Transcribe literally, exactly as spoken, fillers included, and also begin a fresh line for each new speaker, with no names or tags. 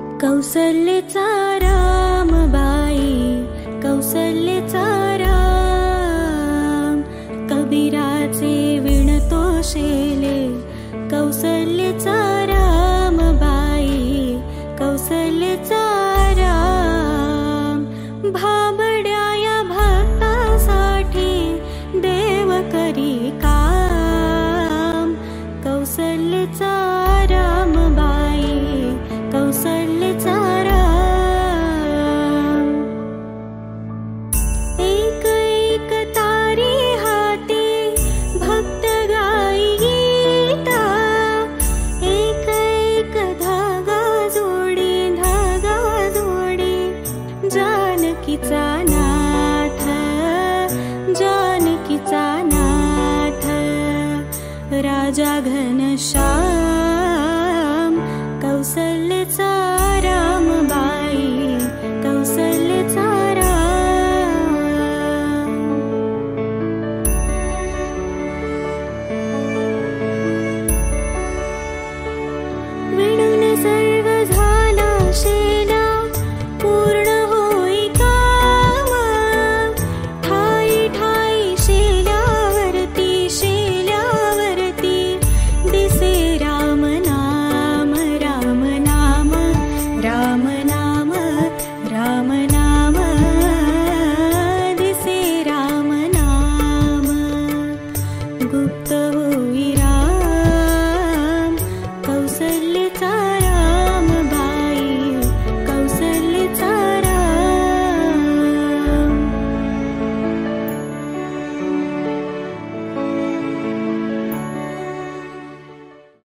कौसल्येचा राम बाई, कौसल्येचा राम, कबीराचे विणतो शेले. कौसल्येचा राम बाई, कौसल्येचा राम, भाबड्या या भक्तासाठी देव करी काम. कौसल्येचा राम बाई, कौसल्येचा राम. एक एक तारी हाती भक्त गाई गीता, एक एक धागा जोडी, धागा जोडी, जानकीचा नाथ, जानकीचा नाथ. राजा घनश्याम